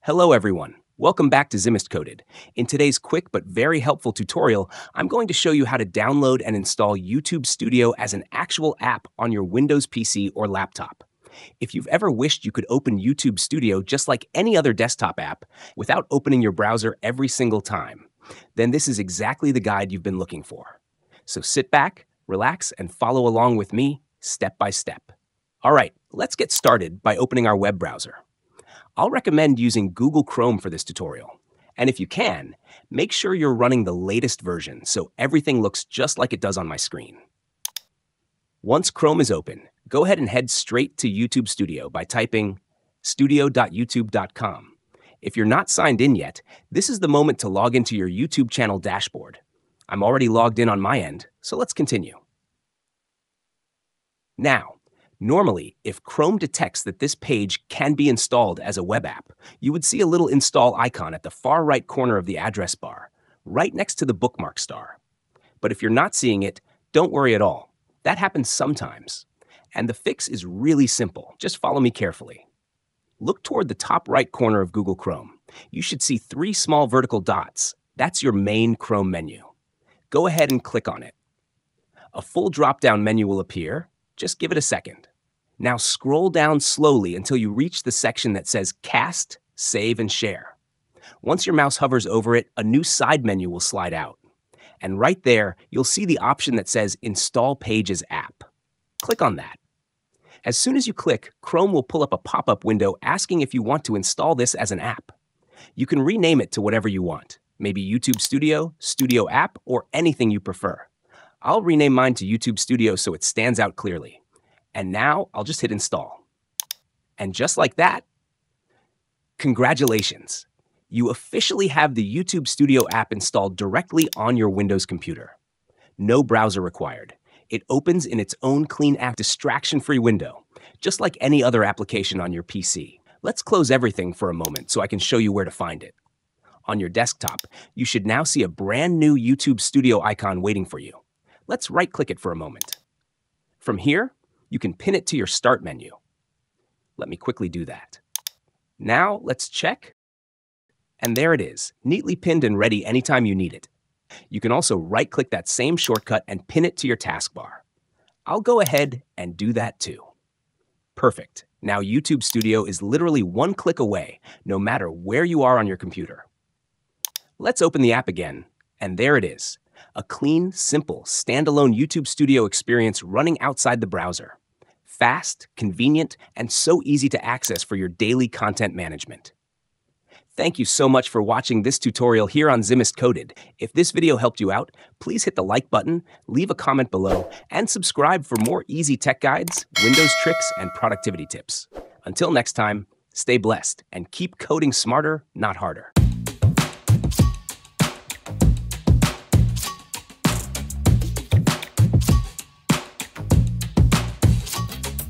Hello everyone. Welcome back to Zimist Coded. In today's quick but very helpful tutorial, I'm going to show you how to download and install YouTube Studio as an actual app on your Windows PC or laptop. If you've ever wished you could open YouTube Studio just like any other desktop app without opening your browser every single time, then this is exactly the guide you've been looking for. So sit back, relax, and follow along with me step by step. All right, let's get started by opening our web browser. I'll recommend using Google Chrome for this tutorial. And if you can, make sure you're running the latest version so everything looks just like it does on my screen. Once Chrome is open, go ahead and head straight to YouTube Studio by typing studio.youtube.com. If you're not signed in yet, this is the moment to log into your YouTube channel dashboard. I'm already logged in on my end, so let's continue. Now, normally, if Chrome detects that this page can be installed as a web app, you would see a little install icon at the far right corner of the address bar, right next to the bookmark star. But if you're not seeing it, don't worry at all. That happens sometimes. And the fix is really simple. Just follow me carefully. Look toward the top right corner of Google Chrome. You should see 3 small vertical dots. That's your main Chrome menu. Go ahead and click on it. A full drop-down menu will appear. Just give it a second. Now scroll down slowly until you reach the section that says Cast, Save, and Share. Once your mouse hovers over it, a new side menu will slide out. And right there, you'll see the option that says Install Pages App. Click on that. As soon as you click, Chrome will pull up a pop-up window asking if you want to install this as an app. You can rename it to whatever you want, maybe YouTube Studio, Studio App, or anything you prefer. I'll rename mine to YouTube Studio so it stands out clearly. And now I'll just hit install. And just like that, congratulations! You officially have the YouTube Studio app installed directly on your Windows computer. No browser required. It opens in its own clean app distraction-free window, just like any other application on your PC. Let's close everything for a moment so I can show you where to find it. On your desktop, you should now see a brand new YouTube Studio icon waiting for you. Let's right-click it for a moment. From here, you can pin it to your Start menu. Let me quickly do that. Now, let's check. And there it is, neatly pinned and ready anytime you need it. You can also right-click that same shortcut and pin it to your taskbar. I'll go ahead and do that too. Perfect. Now YouTube Studio is literally one click away, no matter where you are on your computer. Let's open the app again, and there it is. A clean, simple, standalone YouTube Studio experience running outside the browser. Fast, convenient, and so easy to access for your daily content management. Thank you so much for watching this tutorial here on Zimist Coded. If this video helped you out, please hit the like button, leave a comment below, and subscribe for more easy tech guides, Windows tricks, and productivity tips. Until next time, stay blessed and keep coding smarter, not harder.